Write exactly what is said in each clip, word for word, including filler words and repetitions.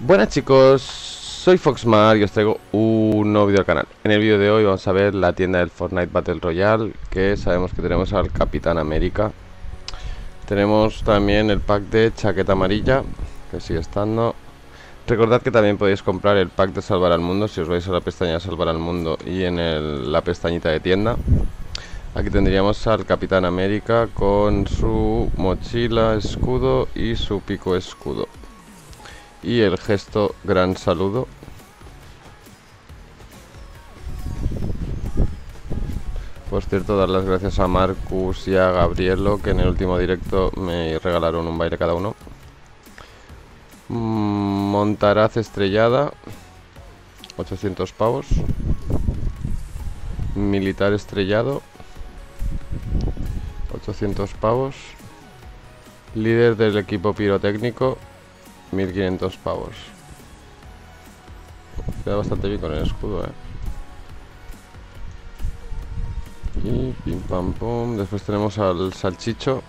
Buenas chicos, soy Foxmar y os traigo un nuevo vídeo al canal. En el vídeo de hoy vamos a ver la tienda del Fortnite Battle Royale, que sabemos que tenemos al Capitán América. Tenemos también el pack de chaqueta amarilla, que sigue estando. Recordad que también podéis comprar el pack de Salvar al Mundo si os vais a la pestaña de Salvar al Mundo y en el, la pestañita de tienda. Aquí tendríamos al Capitán América con su mochila escudo y su pico escudo. Y el gesto gran saludo. Por cierto, dar las gracias a Marcus y a Gabrielo, que en el último directo me regalaron un baile cada uno. Montaraz estrellada, ochocientos pavos. Militar estrellado, ochocientos pavos. Líder del equipo pirotécnico, mil quinientos pavos. Queda bastante bien con el escudo, eh. Y pim pam pum. Después tenemos al salchicho,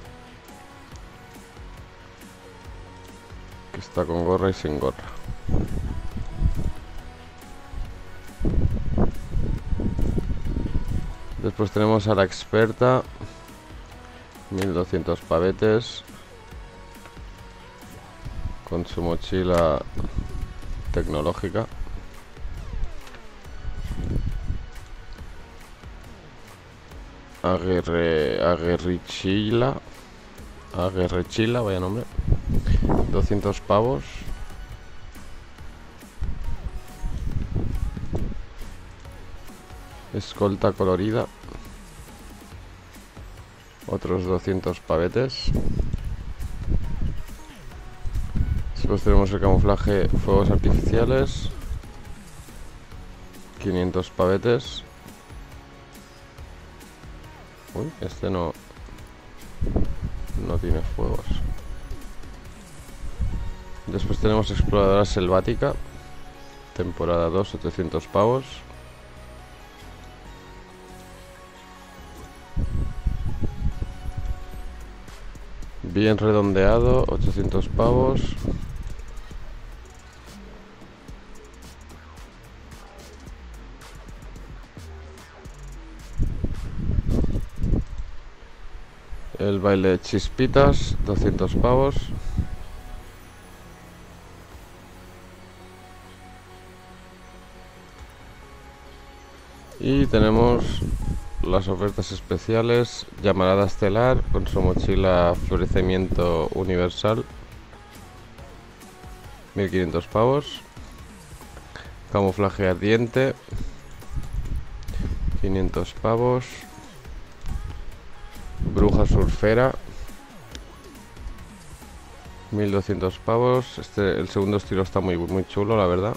que está con gorra y sin gorra. Después tenemos a la experta, mil doscientos pavetes, con su mochila tecnológica. Aguerre, Aguerrichila, Aguerrechila, vaya nombre, doscientos pavos. Escolta colorida, otros doscientos pavetes. Después tenemos el camuflaje fuegos artificiales, quinientos pavetes. Uy, este no no tiene fuegos. Después tenemos exploradora selvática, temporada dos, ochocientos pavos. Bien redondeado, ochocientos pavos. El baile de chispitas, doscientos pavos. Y tenemos las ofertas especiales. Llamarada estelar con su mochila florecimiento universal, mil quinientos pavos. Camuflaje ardiente, quinientos pavos. Bruja surfera, mil doscientos pavos. Este, el segundo estilo está muy, muy chulo, la verdad.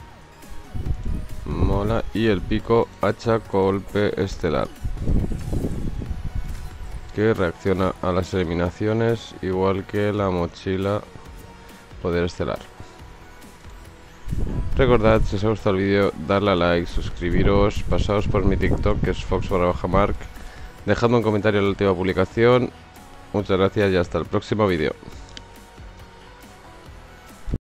Mola. Y el pico hacha golpe estelar, que reacciona a las eliminaciones igual que la mochila poder estelar. Recordad, si os ha gustado el vídeo, darle a like, suscribiros, pasaos por mi TikTok, que es fox barra baja mark. Dejadme un comentario en la última publicación. Muchas gracias y hasta el próximo vídeo.